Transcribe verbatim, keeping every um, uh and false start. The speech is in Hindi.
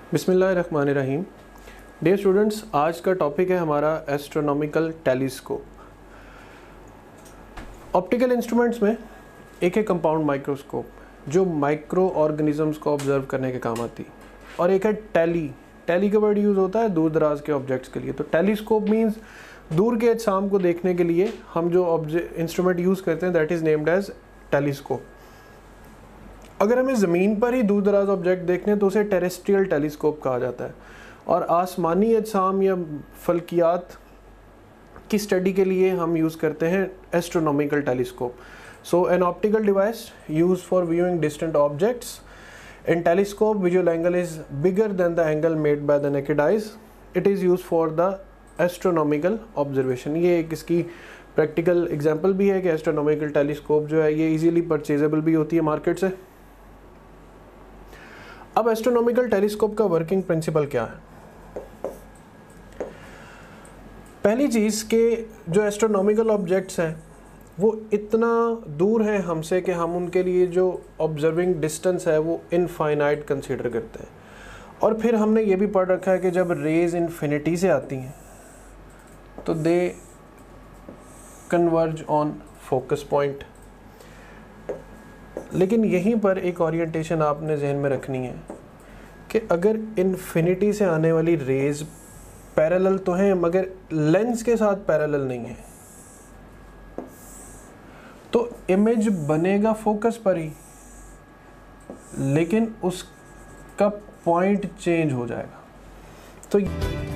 बिस्मिल्लाहिर्रहमानिर्रहीम। डियर स्टूडेंट्स, आज का टॉपिक है हमारा एस्ट्रोनॉमिकल टेलीस्कोप। ऑप्टिकल इंस्ट्रूमेंट्स में एक है कंपाउंड माइक्रोस्कोप जो माइक्रो ऑर्गेनिजम्स को ऑब्जर्व करने के काम आती है, और एक है टेली। टेली का वर्ड यूज़ होता है दूर दराज के ऑब्जेक्ट्स के लिए। तो टेलीस्कोप मीन्स दूर के अजसाम को देखने के लिए हम जो ऑब्जेक्ट इंस्ट्रूमेंट यूज़ करते हैं, that is named as telescope. अगर हमें ज़मीन पर ही दूर दराज ऑब्जेक्ट देखने हैं तो उसे टेरेस्ट्रियल टेलीस्कोप कहा जाता है, और आसमानी अजसाम या फल्कियात की स्टडी के लिए हम यूज़ करते हैं astronomical telescope. So an optical device use for viewing distant objects. In telescope visual angle is bigger than the angle made by the naked eyes. It is use for the astronomical observation. ये एक इसकी प्रैक्टिकल एग्जाम्पल भी है कि एस्ट्रोनॉमिकल टेलीस्कोप जो है ये इजीली परचेजेबल भी होती है मार्केट से। अब एस्ट्रोनॉमिकल टेलीस्कोप का वर्किंग प्रिंसिपल क्या है? पहली चीज़ के जो एस्ट्रोनॉमिकल ऑब्जेक्ट्स हैं वो इतना दूर हैं हमसे कि हम उनके लिए जो ऑब्जर्विंग डिस्टेंस है वो इनफाइनाइट कंसीडर करते हैं। और फिर हमने ये भी पढ़ रखा है कि जब रेज इन्फिनिटी से आती हैं तो they converge on focus point. लेकिन यहीं पर एक ओरिएंटेशन आपने जहन में रखनी है कि अगर इन्फिनिटी से आने वाली रेज पैरेलल तो हैं मगर लेंस के साथ पैरेलल नहीं है, तो इमेज बनेगा फोकस पर ही, लेकिन उसका पॉइंट चेंज हो जाएगा। तो